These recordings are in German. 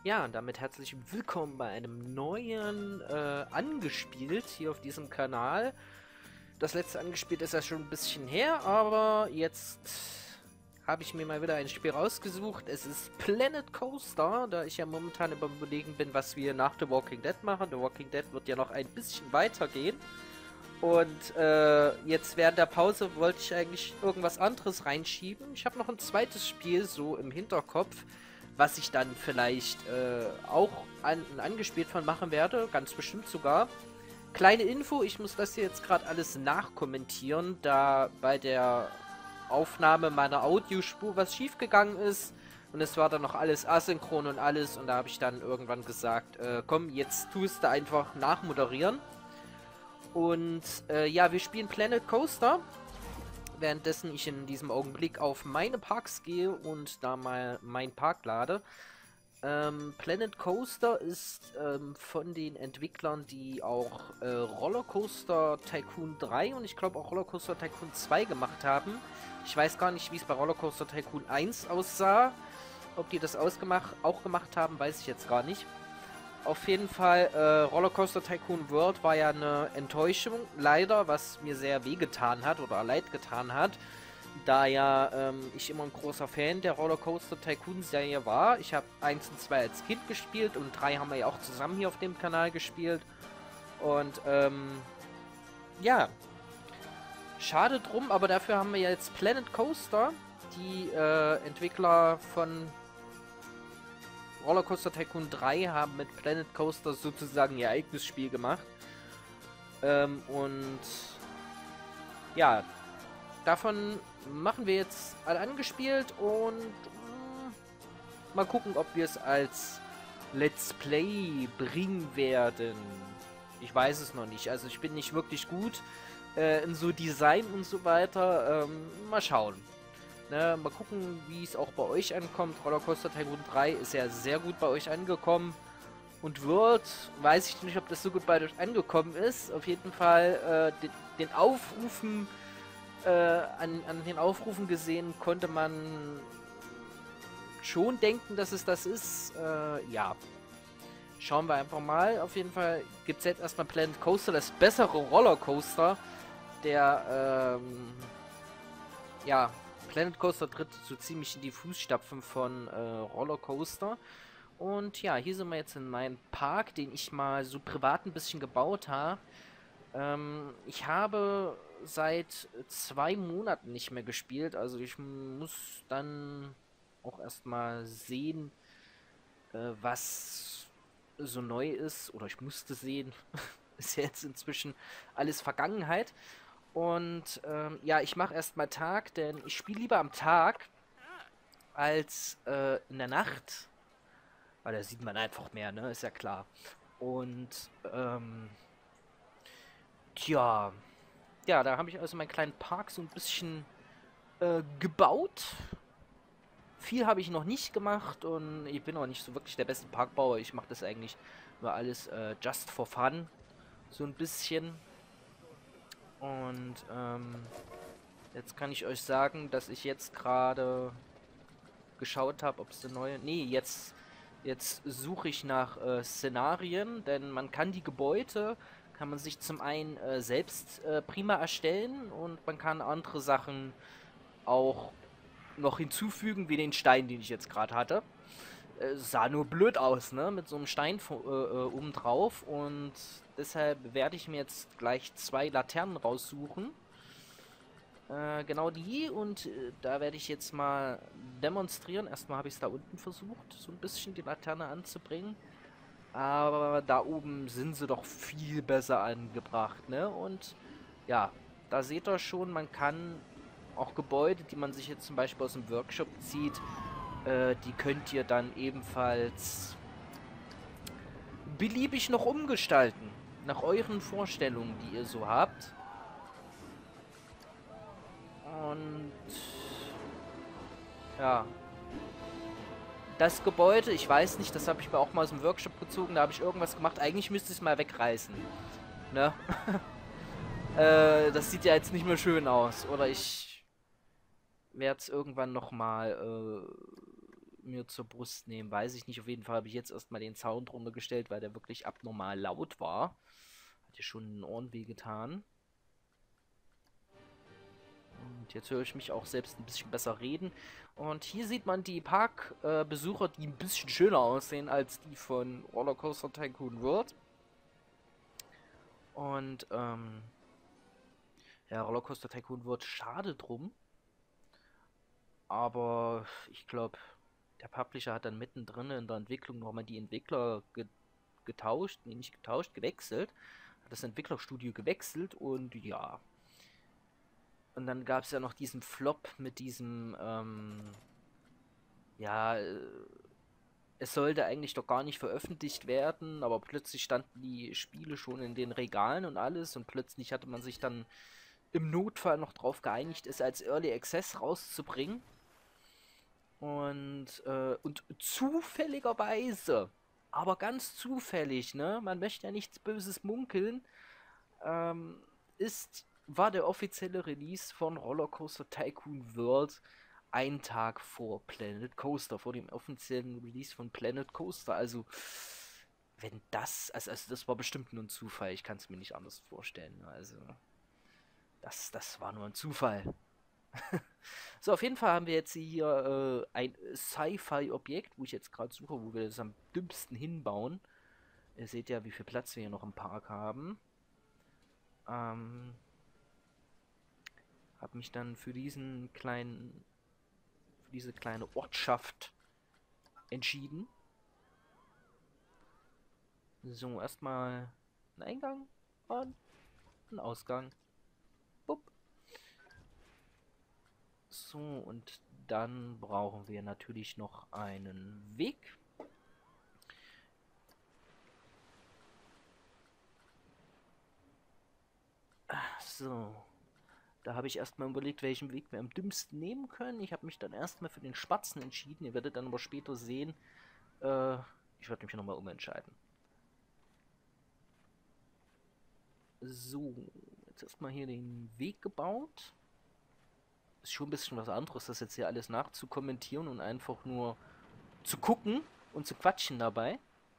Ja, und damit herzlich willkommen bei einem neuen Angespielt hier auf diesem Kanal. Das letzte Angespielt ist ja schon ein bisschen her, aber jetzt habe ich mir mal wieder ein Spiel rausgesucht. Es ist Planet Coaster, da ich ja momentan überlegen bin, was wir nach The Walking Dead machen. The Walking Dead wird ja noch ein bisschen weitergehen. Und jetzt während der Pause wollte ich eigentlich irgendwas anderes reinschieben. Ich habe noch ein zweites Spiel so im Hinterkopf, was ich dann vielleicht auch angespielt von machen werde, ganz bestimmt sogar. Kleine Info, ich muss das hier jetzt gerade alles nachkommentieren, da bei der Aufnahme meiner Audiospur was schiefgegangen ist. Und es war dann noch alles asynchron und alles. Und da habe ich dann irgendwann gesagt, komm, jetzt tust du einfach nachmoderieren. Und ja, wir spielen Planet Coaster. Währenddessen ich in diesem Augenblick auf meine Parks gehe und da mal meinen Park lade. Planet Coaster ist von den Entwicklern, die auch Rollercoaster Tycoon 3 und ich glaube auch Rollercoaster Tycoon 2 gemacht haben. Ich weiß gar nicht, wie es bei Rollercoaster Tycoon 1 aussah. Ob die das auch gemacht haben, weiß ich jetzt gar nicht. Auf jeden Fall, Rollercoaster Tycoon World war ja eine Enttäuschung, leider, was mir sehr wehgetan hat oder leid getan hat. Da ja ich immer ein großer Fan der Rollercoaster Tycoon Serie war. Ich habe 1 und 2 als Kind gespielt und 3 haben wir ja auch zusammen hier auf dem Kanal gespielt. Und ja, schade drum, aber dafür haben wir ja jetzt Planet Coaster, die Entwickler von Rollercoaster Tycoon 3 haben mit Planet Coaster sozusagen ihr eigenes Spiel gemacht. Und ja, davon machen wir jetzt alle angespielt und mal gucken, ob wir es als Let's Play bringen werden. Ich weiß es noch nicht. Also ich bin nicht wirklich gut in so Design und so weiter. Mal schauen. Ne, mal gucken, wie es auch bei euch ankommt. Rollercoaster Tycoon 3 ist ja sehr gut bei euch angekommen. Und World, weiß ich nicht, ob das so gut bei euch angekommen ist. Auf jeden Fall den Aufrufen, an den Aufrufen gesehen, konnte man schon denken, dass es das ist. Ja. Schauen wir einfach mal. Auf jeden Fall gibt es jetzt erstmal Planet Coaster, das bessere Rollercoaster. Der, ja, Planet Coaster tritt so ziemlich in die Fußstapfen von Rollercoaster. Und ja, hier sind wir jetzt in meinem Park, den ich mal so privat ein bisschen gebaut habe. Ich habe seit 2 Monaten nicht mehr gespielt, also ich muss dann auch erstmal sehen, was so neu ist. Oder ich musste sehen, ist ja jetzt inzwischen alles Vergangenheit. Und ja, ich mache erstmal Tag, denn ich spiele lieber am Tag als in der Nacht. Weil da sieht man einfach mehr, ne? Ist ja klar. Und tja, ja, da habe ich also meinen kleinen Park so ein bisschen gebaut. Viel habe ich noch nicht gemacht und ich bin auch nicht so wirklich der beste Parkbauer. Ich mache das eigentlich nur alles just for fun. So ein bisschen. Und jetzt kann ich euch sagen, dass ich jetzt gerade geschaut habe, ob es eine neue... Nee, jetzt suche ich nach Szenarien, denn man kann die Gebäude, kann man sich zum einen selbst prima erstellen und man kann andere Sachen auch noch hinzufügen, wie den Stein, den ich jetzt gerade hatte. Sah nur blöd aus, ne? Mit so einem Stein oben drauf. Und deshalb werde ich mir jetzt gleich 2 Laternen raussuchen. Genau die. Und da werde ich jetzt mal demonstrieren. Erstmal habe ich es da unten versucht, so ein bisschen die Laterne anzubringen. Aber da oben sind sie doch viel besser angebracht, ne? Und ja, da seht ihr schon, man kann auch Gebäude, die man sich jetzt zum Beispiel aus dem Workshop zieht, die könnt ihr dann ebenfalls beliebig noch umgestalten. Nach euren Vorstellungen, die ihr so habt. Und ja. Das Gebäude, ich weiß nicht, das habe ich mir auch mal aus dem Workshop gezogen, da habe ich irgendwas gemacht. Eigentlich müsste ich es mal wegreißen. Ne? Das sieht ja jetzt nicht mehr schön aus. Oder ich werde es irgendwann nochmal mir zur Brust nehmen. Weiß ich nicht. Auf jeden Fall habe ich jetzt erstmal den Sound runtergestellt, weil der wirklich abnormal laut war. Hat ja schon einen Ohren wehgetan. Und jetzt höre ich mich auch selbst ein bisschen besser reden. Und hier sieht man die Parkbesucher, die ein bisschen schöner aussehen als die von Rollercoaster Tycoon World. Und, ja, Rollercoaster Tycoon World, schade drum. Aber ich glaube, der Publisher hat dann mittendrin in der Entwicklung nochmal die Entwickler getauscht, nee, nicht getauscht, gewechselt. Hat das Entwicklerstudio gewechselt und ja. Und dann gab es ja noch diesen Flop mit diesem, ja, es sollte eigentlich doch gar nicht veröffentlicht werden, aber plötzlich standen die Spiele schon in den Regalen und alles und plötzlich hatte man sich dann im Notfall noch drauf geeinigt, es als Early Access rauszubringen. Und zufälligerweise, aber ganz zufällig, ne, man möchte ja nichts Böses munkeln, war der offizielle Release von Rollercoaster Tycoon World ein Tag vor Planet Coaster, vor dem offiziellen Release von Planet Coaster. Also, wenn das, also das war bestimmt nur ein Zufall, ich kann es mir nicht anders vorstellen. Also, das war nur ein Zufall. So, auf jeden Fall haben wir jetzt hier ein Sci-Fi-Objekt, wo ich jetzt gerade suche, wo wir das am dümmsten hinbauen. Ihr seht ja, wie viel Platz wir hier noch im Park haben. Habe mich dann für diese kleine Ortschaft entschieden. So, erstmal ein Eingang und ein Ausgang. Bup. So, und dann brauchen wir natürlich noch einen Weg. So, da habe ich erstmal überlegt, welchen Weg wir am dümmsten nehmen können. Ich habe mich dann erstmal für den Spatzen entschieden. Ihr werdet dann aber später sehen, ich werde mich nochmal umentscheiden. So, jetzt erstmal hier den Weg gebaut. Ist schon ein bisschen was anderes, das jetzt hier alles nachzukommentieren und einfach nur zu gucken und zu quatschen dabei.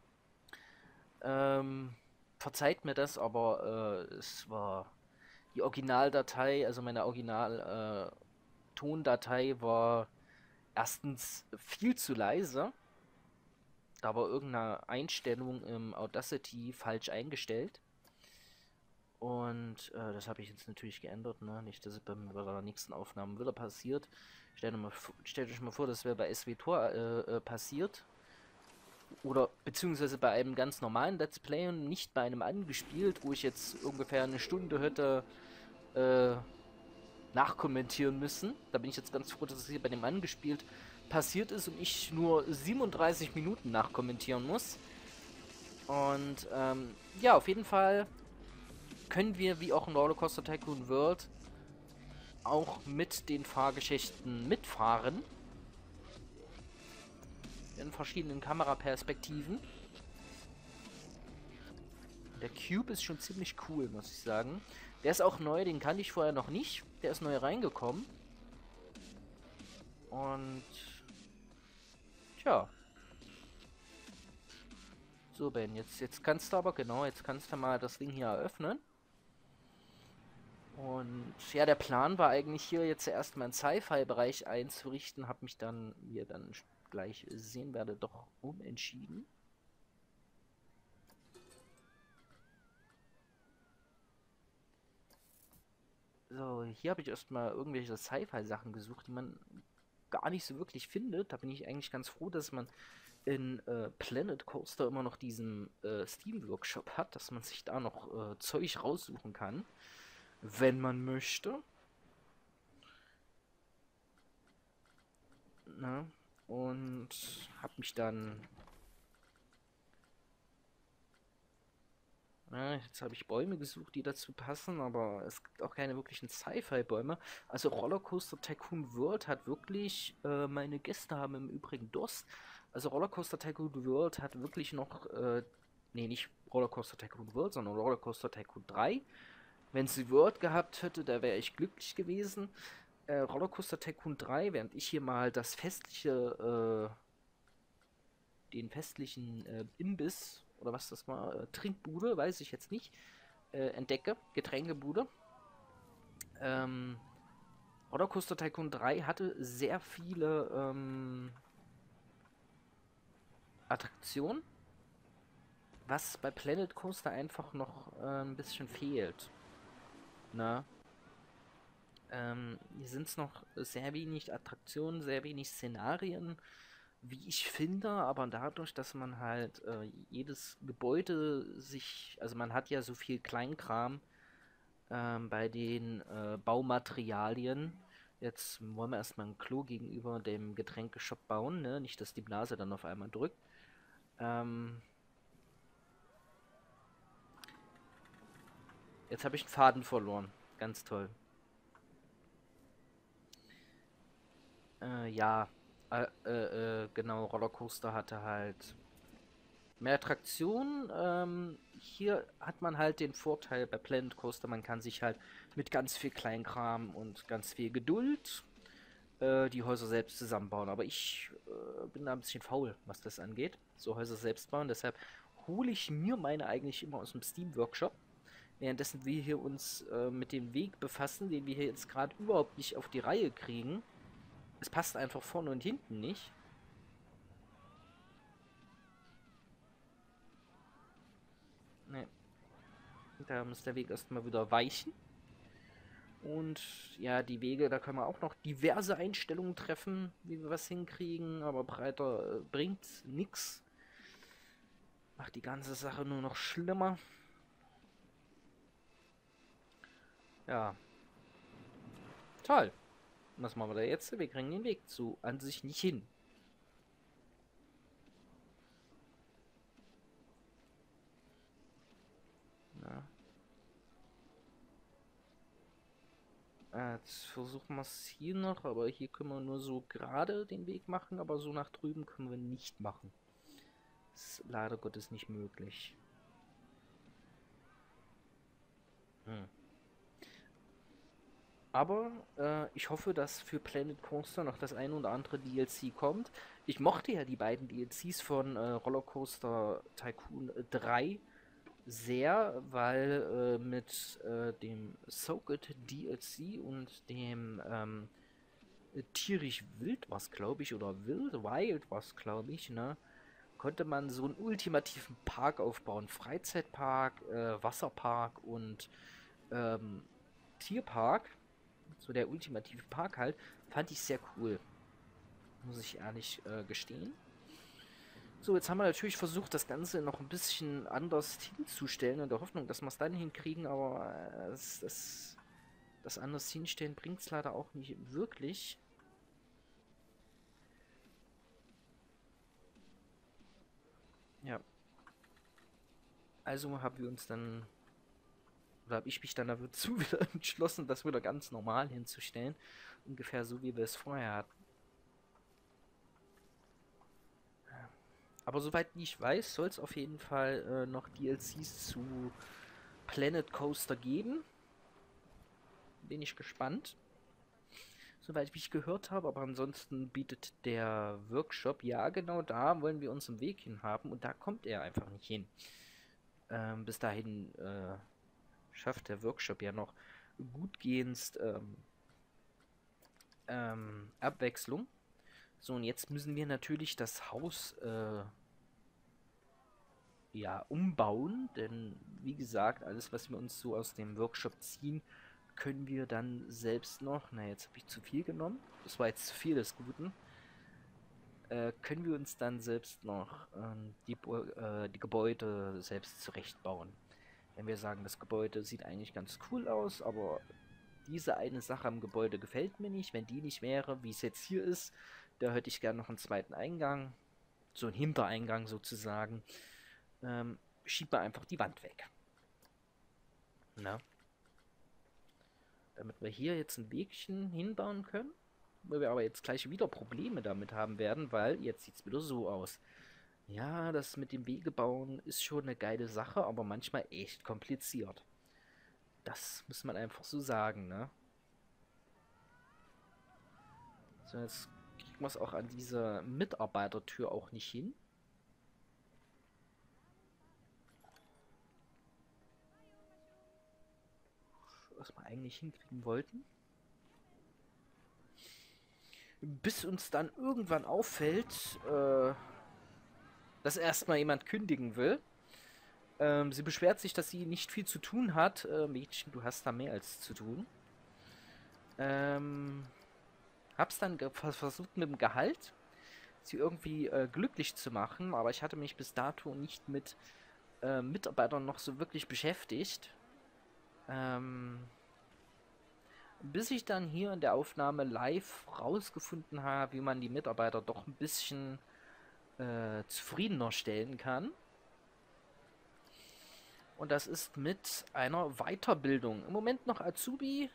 Verzeiht mir das, aber es war die Originaldatei, also meine Original-Tondatei war erstens viel zu leise. Da war irgendeine Einstellung im Audacity falsch eingestellt. Und das habe ich jetzt natürlich geändert, ne? Nicht, dass es bei der nächsten Aufnahme wieder passiert. Stellt euch mal vor, das wäre bei SWTOR passiert. Oder beziehungsweise bei einem ganz normalen Let's Play und nicht bei einem angespielt, wo ich jetzt ungefähr eine Stunde hätte nachkommentieren müssen. Da bin ich jetzt ganz froh, dass es hier bei dem angespielt passiert ist und ich nur 37 Minuten nachkommentieren muss. Und ja, auf jeden Fall können wir, wie auch in Rollercoaster Tycoon World, auch mit den Fahrgeschichten mitfahren. In verschiedenen Kameraperspektiven. Der Cube ist schon ziemlich cool, muss ich sagen. Der ist auch neu, den kannte ich vorher noch nicht. Der ist neu reingekommen. Und tja. So, Ben, jetzt kannst du aber, genau, jetzt kannst du mal das Ding hier eröffnen. Und ja, der Plan war eigentlich hier jetzt erstmal einen Sci-Fi-Bereich einzurichten, habe mich dann, wie ihr dann gleich sehen werdet, doch umentschieden. So, hier habe ich erstmal irgendwelche Sci-Fi-Sachen gesucht, die man gar nicht so wirklich findet. Da bin ich eigentlich ganz froh, dass man in Planet Coaster immer noch diesen Steam-Workshop hat, dass man sich da noch Zeug raussuchen kann, wenn man möchte. Na, und habe mich dann... Ja, jetzt habe ich Bäume gesucht, die dazu passen, aber es gibt auch keine wirklichen Sci-Fi-Bäume. Also Rollercoaster Tycoon World hat wirklich, meine Gäste haben im Übrigen Durst. Also Rollercoaster Tycoon World hat wirklich noch, nee, nicht Rollercoaster Tycoon World, sondern Rollercoaster Tycoon 3. Wenn sie World gehabt hätte, da wäre ich glücklich gewesen. Rollercoaster Tycoon 3, während ich hier mal das festliche den festlichen Imbiss, oder was das war, Trinkbude, weiß ich jetzt nicht, entdecke, Getränkebude. Rollercoaster Tycoon 3 hatte sehr viele Attraktionen, was bei Planet Coaster einfach noch ein bisschen fehlt. Na? Hier sind es noch sehr wenig Attraktionen, sehr wenig Szenarien, wie ich finde, aber dadurch, dass man halt jedes Gebäude sich, also man hat ja so viel Kleinkram bei den Baumaterialien. Jetzt wollen wir erstmal ein Klo gegenüber dem Getränkeshop bauen, ne? Nicht, dass die Blase dann auf einmal drückt. Jetzt habe ich einen Faden verloren. Ganz toll. Ja, genau, Rollercoaster hatte halt mehr Attraktionen. Hier hat man halt den Vorteil bei Planet Coaster, man kann sich halt mit ganz viel Kleinkram und ganz viel Geduld die Häuser selbst zusammenbauen. Aber ich bin da ein bisschen faul, was das angeht. So Häuser selbst bauen. Deshalb hole ich mir meine eigentlich immer aus dem Steam Workshop. Währenddessen wir hier uns mit dem Weg befassen, den wir hier jetzt gerade überhaupt nicht auf die Reihe kriegen. Es passt einfach vorne und hinten nicht. Ne. Da muss der Weg erstmal wieder weichen. Und ja, die Wege, da können wir auch noch diverse Einstellungen treffen, wie wir was hinkriegen, aber breiter bringt nichts. Macht die ganze Sache nur noch schlimmer. Ja. Toll. Was machen wir da jetzt? Wir kriegen den Weg zu an sich nicht hin. Ja. Jetzt versuchen wir es hier noch, aber hier können wir nur so gerade den Weg machen, aber so nach drüben können wir nicht machen. Das ist leider Gottes nicht möglich. Aber ich hoffe, dass für Planet Coaster noch das ein oder andere DLC kommt. Ich mochte ja die beiden DLCs von Rollercoaster Tycoon 3 sehr, weil mit dem Soak It DLC und dem Tierisch Wild was, glaube ich, oder Wild was, glaube ich, ne? Konnte man so einen ultimativen Park aufbauen. Freizeitpark, Wasserpark und ähm, Tierpark. So der ultimative Park halt. Fand ich sehr cool. Muss ich ehrlich gestehen. So, jetzt haben wir natürlich versucht, das Ganze noch ein bisschen anders hinzustellen, in der Hoffnung, dass wir es dann hinkriegen, aber das anders hinstellen bringt es leider auch nicht wirklich. Ja. Also haben wir uns dann, oder habe ich mich dann dazu wieder entschlossen, das wieder ganz normal hinzustellen. Ungefähr so, wie wir es vorher hatten. Aber soweit ich weiß, soll es auf jeden Fall noch DLCs zu Planet Coaster geben. Bin ich gespannt. Soweit ich gehört habe, aber ansonsten bietet der Workshop, ja genau da wollen wir uns einen Weg hin haben und da kommt er einfach nicht hin. Bis dahin schafft der Workshop ja noch gutgehend Abwechslung. So, und jetzt müssen wir natürlich das Haus ja, umbauen, denn wie gesagt, alles, was wir uns so aus dem Workshop ziehen, können wir dann selbst noch, na jetzt habe ich zu viel genommen, das war jetzt zu viel des Guten, können wir uns dann selbst noch die Gebäude selbst zurechtbauen. Wenn wir sagen, das Gebäude sieht eigentlich ganz cool aus, aber diese eine Sache am Gebäude gefällt mir nicht, wenn die nicht wäre, wie es jetzt hier ist, da hätte ich gerne noch einen zweiten Eingang, so einen Hintereingang sozusagen, schiebt man einfach die Wand weg. Na? Damit wir hier jetzt ein Wegchen hinbauen können, wo wir aber jetzt gleich wieder Probleme damit haben werden, weil jetzt sieht es wieder so aus. Ja, das mit dem Wegebauen ist schon eine geile Sache, aber manchmal echt kompliziert. Das muss man einfach so sagen, ne? So, jetzt kriegen wir es auch an dieser Mitarbeitertür auch nicht hin. was wir eigentlich hinkriegen wollten. Bis uns dann irgendwann auffällt, dass erstmal jemand kündigen will. Sie beschwert sich, dass sie nicht viel zu tun hat. Mädchen, du hast da mehr als zu tun. Hab's dann versucht mit dem Gehalt, sie irgendwie glücklich zu machen, aber ich hatte mich bis dato nicht mit Mitarbeitern noch so wirklich beschäftigt. Bis ich dann hier in der Aufnahme live rausgefunden habe, wie man die Mitarbeiter doch ein bisschen zufriedener stellen kann. Und das ist mit einer Weiterbildung. Im Moment noch Azubi.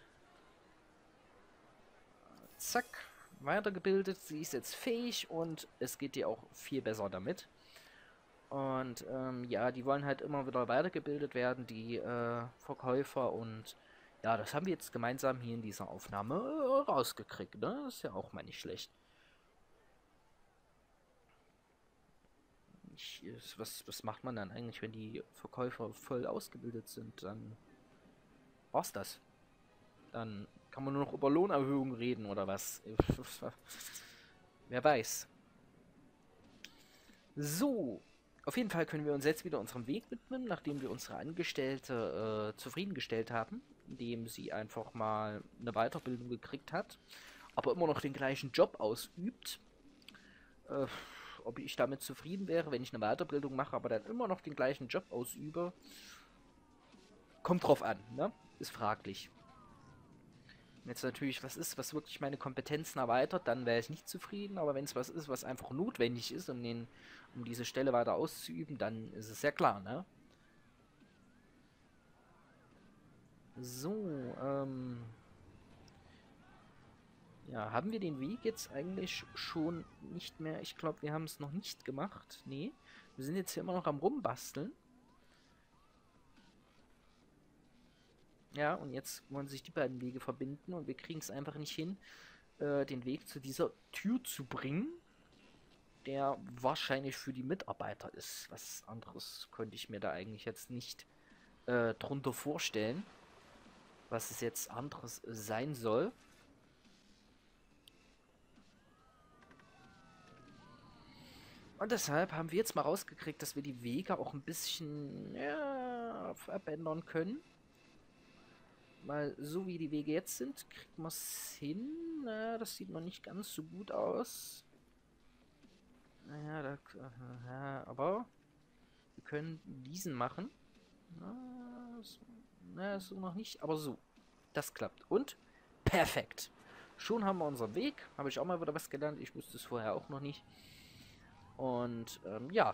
Zack, weitergebildet. Sie ist jetzt fähig und es geht ihr auch viel besser damit. Und ja, die wollen halt immer wieder weitergebildet werden, die Verkäufer. Und ja, das haben wir jetzt gemeinsam hier in dieser Aufnahme rausgekriegt. Ne? Das ist ja auch mal nicht schlecht. Was macht man dann eigentlich, wenn die Verkäufer voll ausgebildet sind? Dann war's das. Dann kann man nur noch über Lohnerhöhungen reden oder was? Wer weiß. So, auf jeden Fall können wir uns jetzt wieder unserem Weg widmen, nachdem wir unsere Angestellte zufriedengestellt haben, indem sie einfach mal eine Weiterbildung gekriegt hat, aber immer noch den gleichen Job ausübt. Ob ich damit zufrieden wäre, wenn ich eine Weiterbildung mache, aber dann immer noch den gleichen Job ausübe, kommt drauf an, ne? Ist fraglich. Wenn jetzt natürlich was ist, was wirklich meine Kompetenzen erweitert, dann wäre ich nicht zufrieden, aber wenn es was ist, was einfach notwendig ist, um diese Stelle weiter auszuüben, dann ist es ja klar, ne? So, ja, haben wir den Weg jetzt eigentlich schon nicht mehr? Ich glaube, wir haben es noch nicht gemacht. Nee, wir sind jetzt hier immer noch am Rumbasteln. Ja, und jetzt wollen sich die beiden Wege verbinden und wir kriegen es einfach nicht hin, den Weg zu dieser Tür zu bringen, der wahrscheinlich für die Mitarbeiter ist. Was anderes könnte ich mir da eigentlich jetzt nicht drunter vorstellen, was es jetzt anderes sein soll. Und deshalb haben wir jetzt mal rausgekriegt, dass wir die Wege auch ein bisschen abändern können. Weil so wie die Wege jetzt sind, kriegt man es hin. Naja, das sieht noch nicht ganz so gut aus. Naja, aber wir können diesen machen. So noch nicht, aber so. Das klappt. Und perfekt. Schon haben wir unseren Weg. Habe ich auch mal wieder was gelernt. Ich wusste es vorher auch noch nicht. Und ja.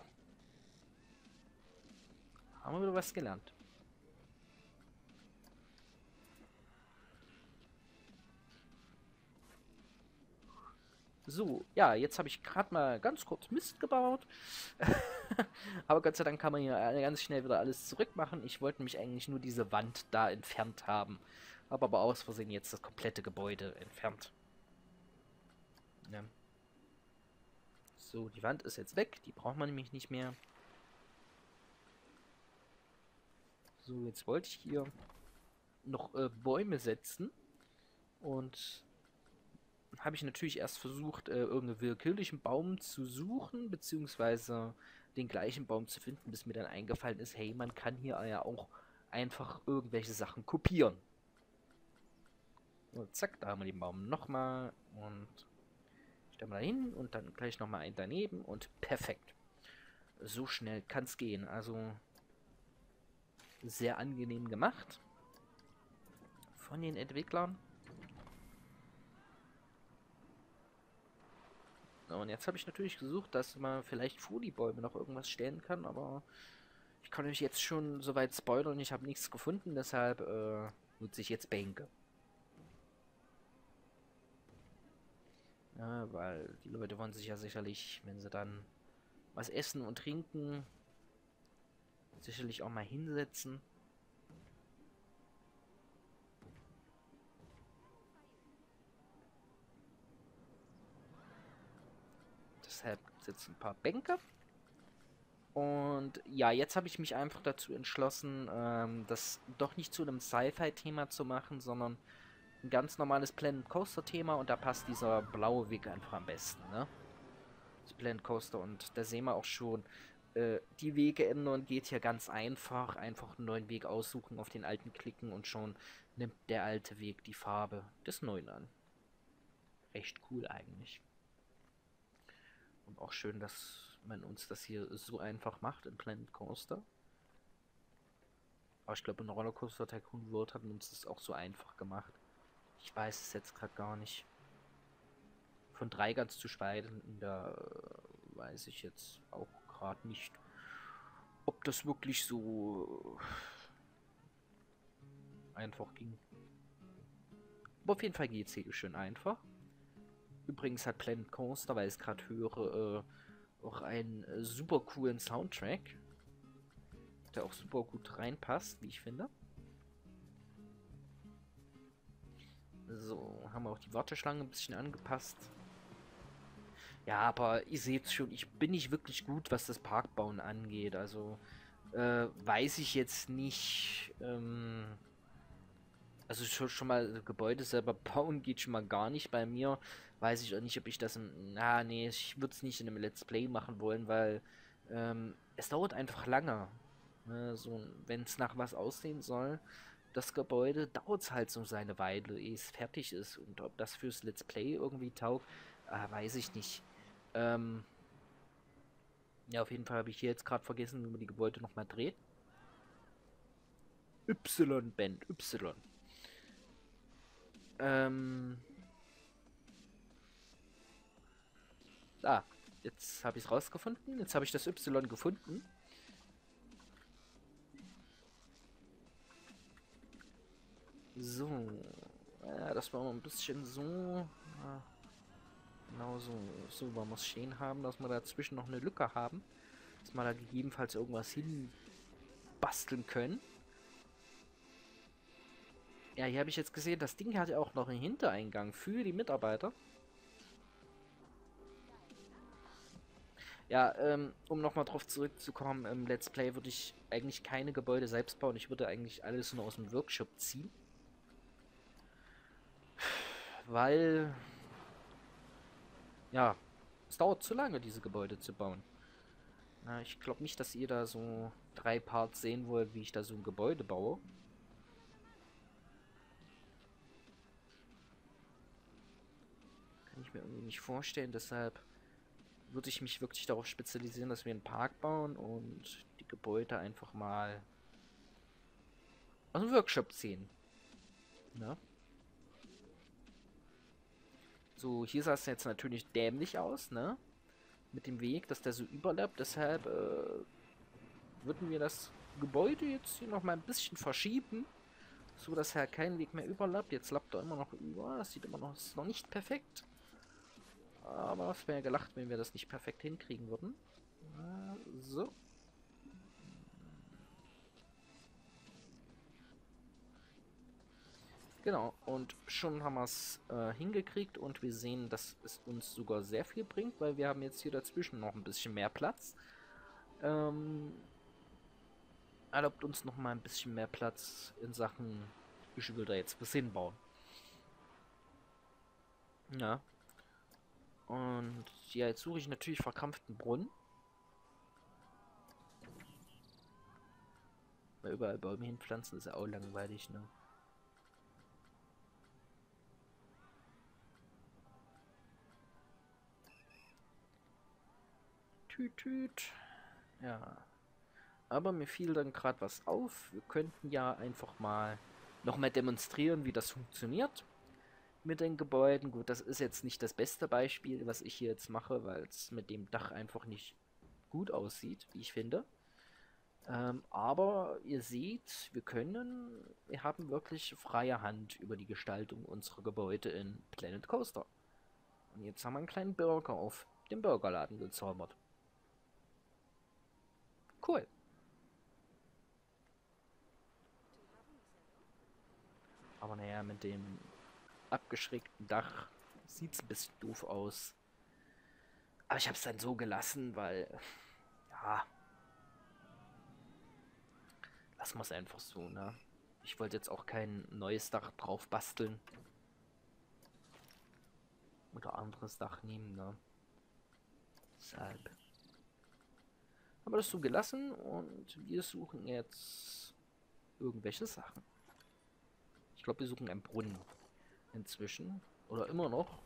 Haben wir wieder was gelernt. So, ja, jetzt habe ich gerade mal ganz kurz Mist gebaut. Aber Gott sei Dank kann man hier ganz schnell wieder alles zurückmachen. Ich wollte nämlich eigentlich nur diese Wand da entfernt haben. Habe aber aus Versehen jetzt das komplette Gebäude entfernt. Ja. So, die Wand ist jetzt weg. Die braucht man nämlich nicht mehr. So, jetzt wollte ich hier noch Bäume setzen. Und habe ich natürlich erst versucht, irgendeinen willkürlichen Baum zu suchen, beziehungsweise den gleichen Baum zu finden, bis mir dann eingefallen ist, hey, man kann hier ja auch einfach irgendwelche Sachen kopieren. Und zack, da haben wir den Baum nochmal und stellen wir da hin und dann gleich nochmal einen daneben und perfekt. So schnell kann es gehen. Also sehr angenehm gemacht von den Entwicklern. Und jetzt habe ich natürlich gesucht, dass man vielleicht vor die Bäume noch irgendwas stellen kann, aber ich kann euch jetzt schon soweit spoilern, ich habe nichts gefunden, deshalb nutze ich jetzt Bänke. Ja, weil die Leute wollen sich ja sicherlich, wenn sie dann was essen und trinken, sicherlich auch mal hinsetzen. Deshalb sitzen ein paar Bänke. Und Und ja, jetzt habe ich mich einfach dazu entschlossen, das doch nicht zu einem Sci-Fi-Thema zu machen, sondern ein ganz normales Planet Coaster-Thema, und da passt dieser blaue Weg einfach am besten, ne? Das Planet Coaster, und da sehen wir auch schon, die Wege ändern geht hier ganz einfach. Einfach einen neuen Weg aussuchen, auf den alten klicken und schon nimmt der alte Weg die Farbe des neuen an. Echt cool eigentlich. Und auch schön, dass man uns das hier so einfach macht in Planet Coaster. Aber ich glaube, in Rollercoaster Tycoon World hat uns das auch so einfach gemacht. Ich weiß es jetzt gerade gar nicht. Von 3 ganz zu schweigen, da weiß ich jetzt auch gerade nicht, ob das wirklich so einfach ging. Aber auf jeden Fall geht es hier schön einfach. Übrigens hat Planet Coaster, weil ich es gerade höre, auch einen super coolen Soundtrack, der auch super gut reinpasst, wie ich finde. So, haben wir auch die Warteschlange ein bisschen angepasst. Ja, aber ihr seht schon, ich bin nicht wirklich gut, was das Parkbauen angeht. Also, weiß ich jetzt nicht. Also schon mal Gebäude selber bauen geht schon mal gar nicht bei mir. Weiß ich auch nicht, ob ich das nee, ich würde es nicht in einem Let's Play machen wollen, weil es dauert einfach lange. Ne? So, wenn es nach was aussehen soll, das Gebäude, dauert es halt so seine Weile, ehe es fertig ist. Und ob das fürs Let's Play irgendwie taugt, weiß ich nicht. Ja, auf jeden Fall habe ich hier jetzt gerade vergessen, wie man die Gebäude nochmal dreht. Y-Band, Y. Jetzt habe ich es rausgefunden. Jetzt habe ich das Y gefunden. So. Ja, das war mal ein bisschen so. Ja, genau so. So wollen wir es stehen haben, dass wir dazwischen noch eine Lücke haben. Dass wir da gegebenenfalls irgendwas hin basteln können. Ja, hier habe ich jetzt gesehen, das Ding hat ja auch noch einen Hintereingang für die Mitarbeiter. Ja, um nochmal drauf zurückzukommen, im Let's Play würde ich eigentlich keine Gebäude selbst bauen. Ich würde eigentlich alles nur aus dem Workshop ziehen. Weil, ja, es dauert zu lange, diese Gebäude zu bauen. Na, ich glaube nicht, dass ihr da so 3 Parts sehen wollt, wie ich da so ein Gebäude baue. Kann ich mir irgendwie nicht vorstellen, deshalb würde ich mich wirklich darauf spezialisieren, dass wir einen Park bauen und die Gebäude einfach mal aus dem Workshop ziehen. Ne? So, hier sah es jetzt natürlich dämlich aus, ne? Mit dem Weg, dass der so überlappt. Deshalb würden wir das Gebäude jetzt hier noch mal ein bisschen verschieben, so dass er keinen Weg mehr überlappt. Jetzt lappt er immer noch über. Das sieht immer noch, ist noch nicht perfekt. Aber es wäre gelacht, wenn wir das nicht perfekt hinkriegen würden. So. Genau, und schon haben wir es hingekriegt und wir sehen, dass es uns sogar sehr viel bringt, weil wir haben jetzt hier dazwischen noch ein bisschen mehr Platz. Erlaubt uns noch mal ein bisschen mehr Platz in Sachen, ich will da jetzt was hinbauen. Ja. Und ja, jetzt suche ich natürlich verkrampften Brunnen. Weil überall Bäume hinpflanzen ist ja auch langweilig, ne? Tüt, tüt. Ja. Aber mir fiel dann gerade was auf. Wir könnten ja einfach mal nochmal demonstrieren, wie das funktioniert mit den Gebäuden. Gut, das ist jetzt nicht das beste Beispiel, was ich hier jetzt mache, weil es mit dem Dach einfach nicht gut aussieht, wie ich finde. Aber ihr seht, wir haben wirklich freie Hand über die Gestaltung unserer Gebäude in Planet Coaster. Und jetzt haben wir einen kleinen Burger auf dem Burgerladen gezaubert. Cool. Aber naja, mit dem abgeschrägten Dach sieht es ein bisschen doof aus. Aber ich habe es dann so gelassen, weil, ja, lassen wir es einfach so, ne? Ich wollte jetzt auch kein neues Dach drauf basteln. Oder anderes Dach nehmen, ne? Deshalb haben wir das so gelassen und wir suchen jetzt irgendwelche Sachen. Ich glaube, wir suchen einen Brunnen inzwischen. Oder immer noch.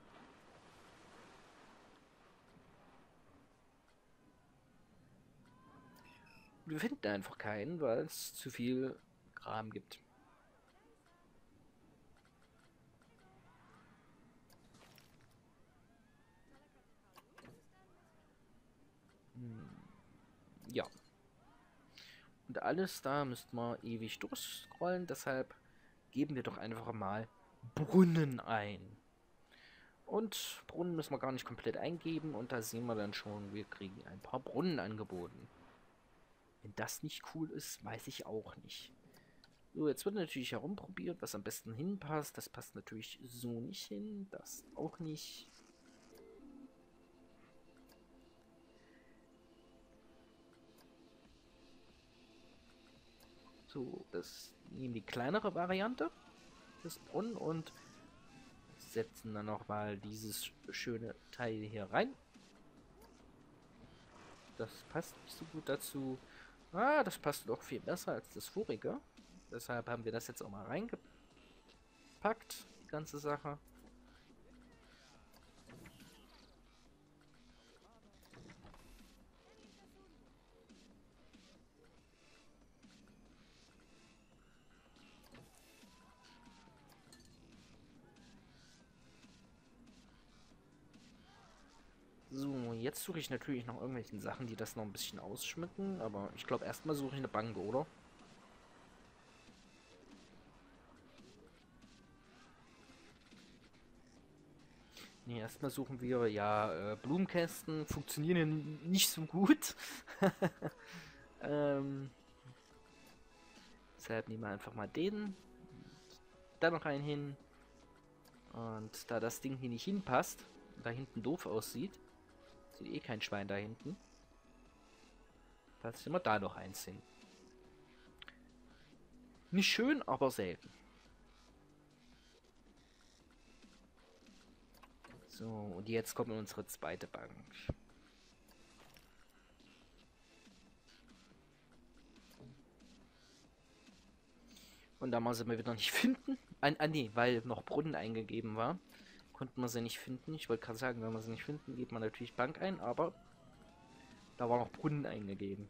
Wir finden einfach keinen, weil es zu viel Kram gibt. Ja. Und alles da müssten wir ewig durchscrollen, deshalb geben wir doch einfach mal Brunnen ein. Und Brunnen müssen wir gar nicht komplett eingeben und da sehen wir dann schon, wir kriegen ein paar Brunnen angeboten. Wenn das nicht cool ist, weiß ich auch nicht. So, jetzt wird natürlich herumprobiert, was am besten hinpasst. Das passt natürlich so nicht hin, das auch nicht. So, das nehmen die kleinere Variante des Brunnen und setzen dann nochmal dieses schöne Teil hier rein. Das passt nicht so gut dazu. Ah, das passt doch viel besser als das vorige. Deshalb haben wir das jetzt auch mal reingepackt, die ganze Sache. So, jetzt suche ich natürlich noch irgendwelchen Sachen, die das noch ein bisschen ausschmücken. Aber ich glaube, erstmal suche ich eine Bank, oder? Nee, erstmal suchen wir ja Blumenkästen. Funktionieren ja nicht so gut. ähm, Deshalb nehmen wir einfach mal den. Da noch einen hin. Und da das Ding hier nicht hinpasst, da hinten doof aussieht, sieht eh kein Schwein da hinten, platzieren wir da noch eins hin. Nicht schön, aber selten. So, und jetzt kommt unsere zweite Bank. Und da wir sie mal wieder nicht finden. Nee, weil noch Brunnen eingegeben war, konnten wir sie nicht finden. Ich wollte gerade sagen, wenn wir sie nicht finden, gibt man natürlich Bank ein, aber da war noch Brunnen eingegeben.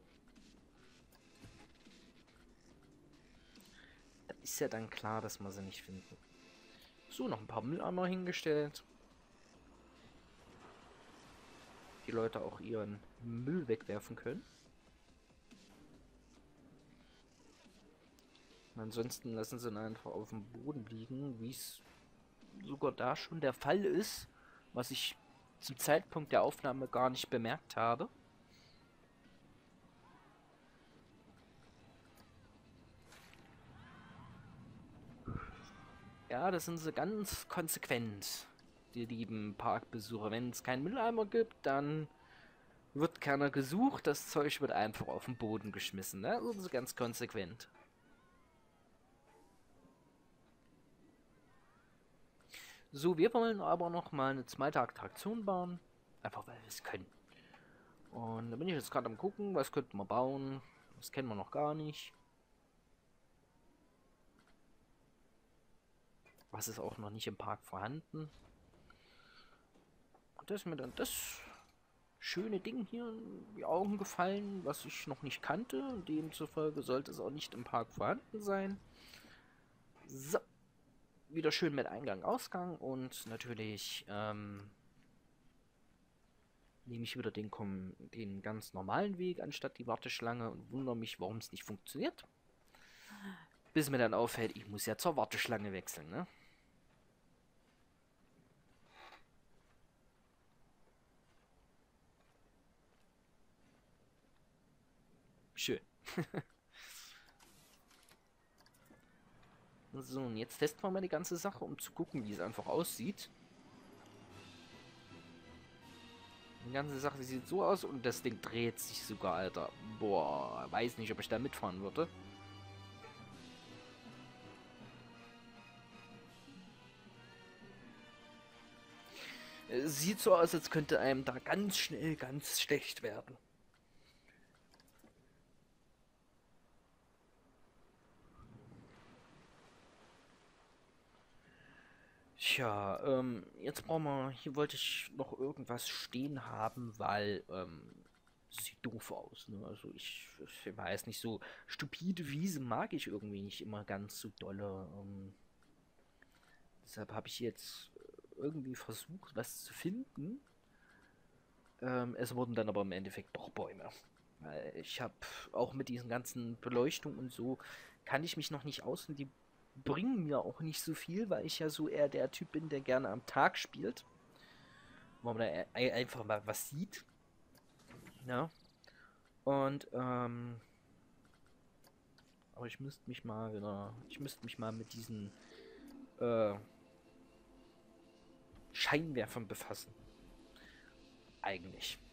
Da ist ja dann klar, dass wir sie nicht finden. So, noch ein paar Mülleimer hingestellt. Die Leute auch ihren Müll wegwerfen können. Und ansonsten lassen sie ihn einfach auf dem Boden liegen, wie es sogar da schon der Fall ist, was ich zum Zeitpunkt der Aufnahme gar nicht bemerkt habe. Ja, das sind sie ganz konsequent, die lieben Parkbesucher. Wenn es keinen Mülleimer gibt, dann wird keiner gesucht, das Zeug wird einfach auf den Boden geschmissen. Ne? Das ist ganz konsequent. So, wir wollen aber noch mal eine zweite Attraktion bauen. Einfach weil wir es können. Und da bin ich jetzt gerade am gucken, was könnten wir bauen. Das kennen wir noch gar nicht. Was ist auch noch nicht im Park vorhanden. Und da ist mir dann das schöne Ding hier in die Augen gefallen, was ich noch nicht kannte. Und demzufolge sollte es auch nicht im Park vorhanden sein. So. Wieder schön mit Eingang, Ausgang und natürlich nehme ich wieder den ganz normalen Weg anstatt die Warteschlange und wundere mich, warum es nicht funktioniert. Bis mir dann auffällt, ich muss ja zur Warteschlange wechseln, ne? Schön. So, und jetzt testen wir mal die ganze Sache, um zu gucken, wie es einfach aussieht. Die ganze Sache sieht so aus und das Ding dreht sich sogar, Alter. Boah, weiß nicht, ob ich da mitfahren würde. Sieht so aus, als könnte einem da ganz schnell ganz schlecht werden. Tja, jetzt brauchen wir. Hier wollte ich noch irgendwas stehen haben, weil, sieht doof aus, ne? Also ich weiß nicht, so stupide Wiesen mag ich irgendwie nicht immer ganz so dolle. Deshalb habe ich jetzt irgendwie versucht, was zu finden. Es wurden dann aber im Endeffekt doch Bäume. Weil ich habe auch mit diesen ganzen Beleuchtungen und so, kann ich mich noch nicht aus und die bringen mir auch nicht so viel, weil ich ja so eher der Typ bin, der gerne am Tag spielt. Wo man da einfach mal was sieht. Ja. Und, aber ich müsste mich mal mit diesen, äh, Scheinwerfern befassen. Eigentlich.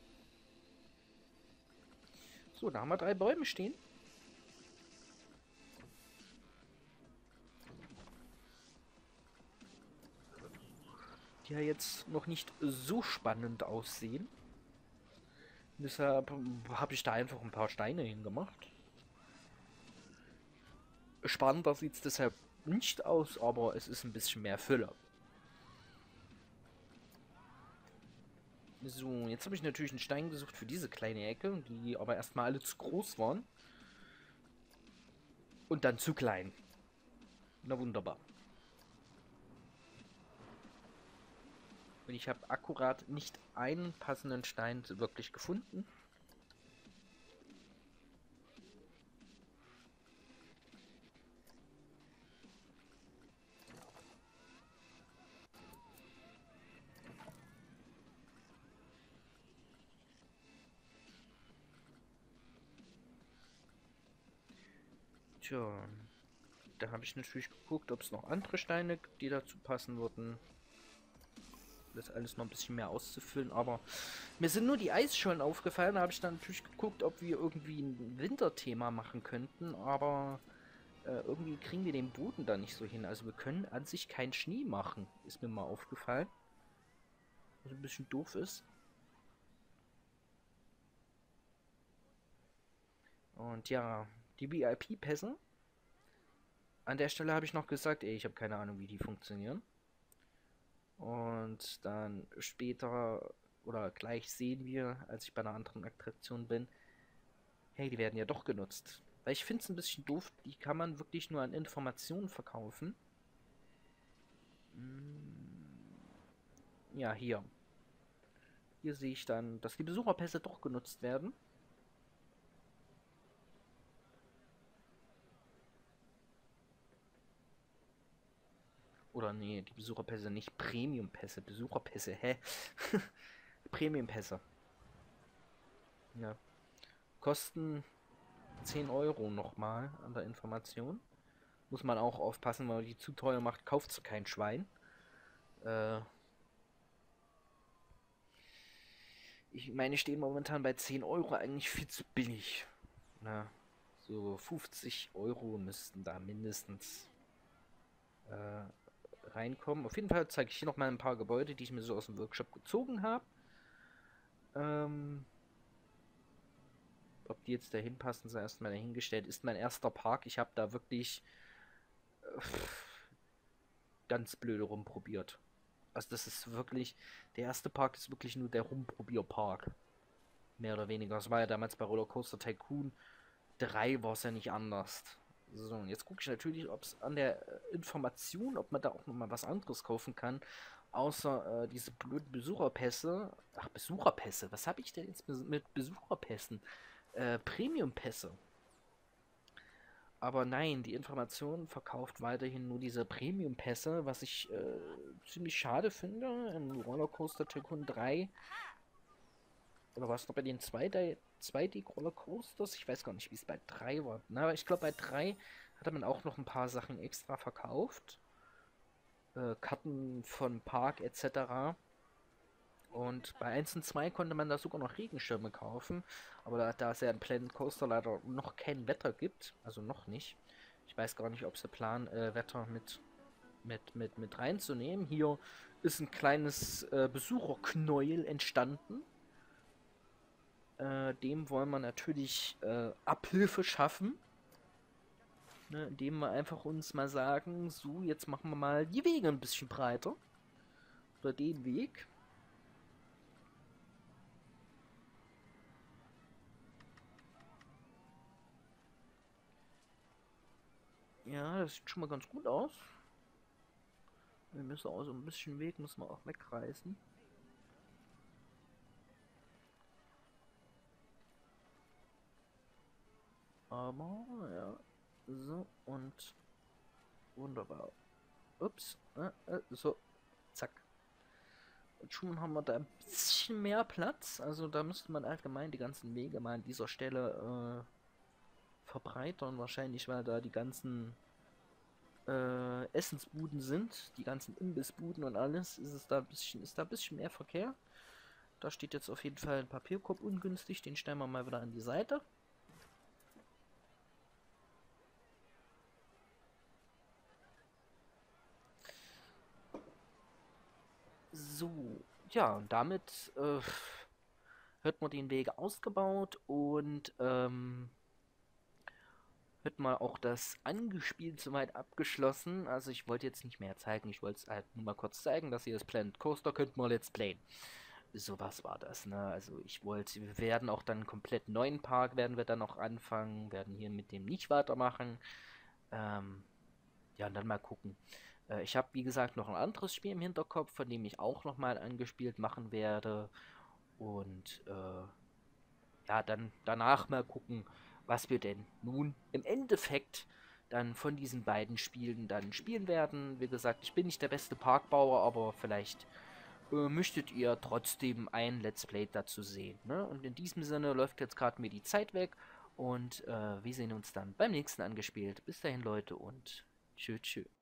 So, da haben wir 3 Bäume stehen. Die ja jetzt noch nicht so spannend aussehen. Deshalb habe ich da einfach ein paar Steine hingemacht. Spannender sieht es deshalb nicht aus, aber es ist ein bisschen mehr Fülle. So, jetzt habe ich natürlich einen Stein gesucht für diese kleine Ecke, die aber erstmal alle zu groß waren. Und dann zu klein. Na wunderbar. Und ich habe akkurat nicht einen passenden Stein wirklich gefunden. Tja, da habe ich natürlich geguckt, ob es noch andere Steine gibt, die dazu passen würden. Das alles noch ein bisschen mehr auszufüllen, aber mir sind nur die Eisschollen aufgefallen. Da habe ich dann natürlich geguckt, ob wir irgendwie ein Winterthema machen könnten, aber irgendwie kriegen wir den Boden da nicht so hin. Also wir können an sich keinen Schnee machen, ist mir mal aufgefallen. Was ein bisschen doof ist. Und ja, die VIP-Pässe. An der Stelle habe ich noch gesagt, ey, ich habe keine Ahnung, wie die funktionieren. Und dann später oder gleich sehen wir, als ich bei einer anderen Attraktion bin, hey, die werden ja doch genutzt. Weil ich finde es ein bisschen doof, die kann man wirklich nur an Informationen verkaufen. Ja, hier. Hier sehe ich dann, dass die Besucherpässe doch genutzt werden. Oder nee, die Besucherpässe nicht. Premium-Pässe. Besucherpässe, hä? Premium-Pässe. Ja. Kosten 10 Euro nochmal an der Information. Muss man auch aufpassen, weil man die zu teuer macht, kauft kein Schwein. Ich meine, stehen momentan bei 10 Euro eigentlich viel zu billig. Na, so 50 Euro müssten da mindestens reinkommen. Auf jeden Fall zeige ich hier noch mal ein paar Gebäude, die ich mir so aus dem Workshop gezogen habe. Ob die jetzt dahin passen, sei erstmal dahingestellt. Ist mein erster Park. Ich habe da wirklich ganz blöde rumprobiert. Also das ist wirklich, der erste Park ist wirklich nur der Rumprobierpark. Mehr oder weniger. Das war ja damals bei Rollercoaster Tycoon 3 war es ja nicht anders. So, und jetzt gucke ich natürlich, ob es an der Information, ob man da auch nochmal was anderes kaufen kann, außer diese blöden Besucherpässe. Ach, Besucherpässe, was habe ich denn jetzt mit Besucherpässen? Premium-Pässe. Aber nein, die Information verkauft weiterhin nur diese Premium-Pässe, was ich ziemlich schade finde. In Rollercoaster Tycoon 3 oder was noch bei den 2D-Rollercoasters? Ich weiß gar nicht, wie es bei 3 war. Na, aber ich glaube, bei 3 hatte man auch noch ein paar Sachen extra verkauft. Karten von Park etc. Und bei 1 und 2 konnte man da sogar noch Regenschirme kaufen. Aber da es ja in Planet Coaster leider noch kein Wetter gibt, also noch nicht. Ich weiß gar nicht, ob sie planen, Wetter mit reinzunehmen. Hier ist ein kleines Besucherknäuel entstanden. Dem wollen wir natürlich Abhilfe schaffen. Ne, indem wir einfach uns mal sagen, so, jetzt machen wir mal die Wege ein bisschen breiter. Oder den Weg. Ja, das sieht schon mal ganz gut aus. Wir müssen auch so ein bisschen Weg, müssen wir auch wegreißen. Aber, ja. So, und wunderbar. Ups, so, zack. Und schon haben wir da ein bisschen mehr Platz. Also da müsste man allgemein die ganzen Wege mal an dieser Stelle verbreitern. Wahrscheinlich, weil da die ganzen Essensbuden sind, die ganzen Imbissbuden und alles, ist da ein bisschen mehr Verkehr. Da steht jetzt auf jeden Fall ein Papierkorb ungünstig, den stellen wir mal wieder an die Seite. So, ja, und damit wird man den Weg ausgebaut und wird mal auch das Angespielt soweit abgeschlossen. Also ich wollte jetzt nicht mehr zeigen, ich wollte es halt nur mal kurz zeigen, dass ihr das Planet Coaster könnt mal Let's Playen. So was war das, ne? Also ich wollte, wir werden auch dann einen komplett neuen Park, werden wir dann noch anfangen, werden hier mit dem nicht weitermachen. Ähm, ja, und dann mal gucken. Ich habe, wie gesagt, noch ein anderes Spiel im Hinterkopf, von dem ich auch nochmal angespielt machen werde. Und ja, dann danach mal gucken, was wir denn nun im Endeffekt dann von diesen beiden Spielen dann spielen werden. Wie gesagt, ich bin nicht der beste Parkbauer, aber vielleicht möchtet ihr trotzdem ein Let's Play dazu sehen. Ne? Und in diesem Sinne läuft jetzt gerade mir die Zeit weg und wir sehen uns dann beim nächsten angespielt. Bis dahin, Leute, und tschüss, tschüss.